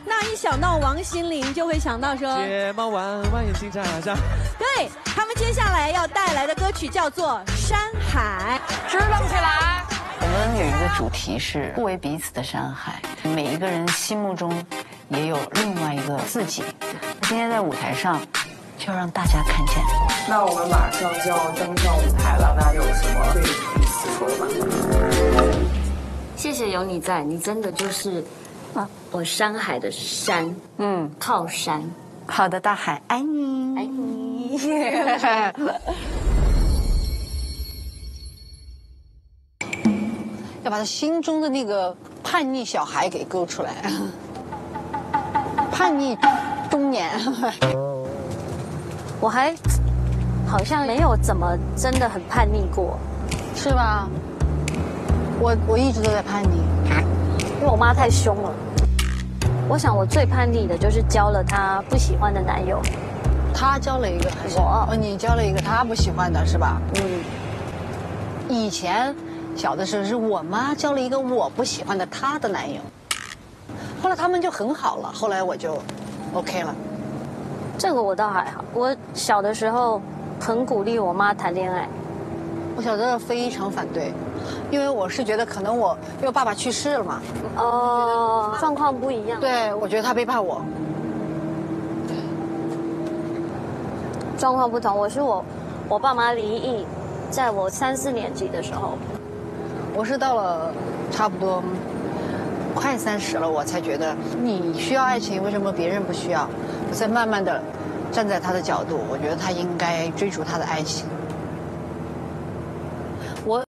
那一想到王心凌，就会想到说睫毛弯弯，眼睛眨眨。 对他们接下来要带来的歌曲叫做《山海》， 支棱起来。 我们有一个主题是互为彼此的山海，每一个人心目中也有另外一个自己。今天在舞台上，就要让大家看见。 那我们马上就要登上舞台了，那有什么对彼此说的吗？ 谢谢有你在，你真的就是我山海的山，靠山。 好的，大海，爱你， 爱你。 要把他心中的那个叛逆小孩给勾出来，叛逆中年。 我还好像没有怎么真的很叛逆过， 是吧？我一直都在叛逆， 因为我妈太凶了。我想我最叛逆的就是交了她不喜欢的男友。 他交了一个还是我？ 你交了一个他不喜欢的是吧？以前小的时候是我妈交了一个我不喜欢的她的男友，后来他们就很好了，后来我就 OK 了。 这个我倒还好，我小的时候很鼓励我妈谈恋爱。 我小的时候非常反对，因为我是觉得可能因为爸爸去世了嘛。 状况不一样。 对，我觉得他背叛我。 状况不同，我爸妈离异，在我3、4年级的时候。 我是到了差不多快30了，我才觉得你需要爱情，为什么别人不需要？我才慢慢的站在他的角度，我觉得他应该追逐他的爱情。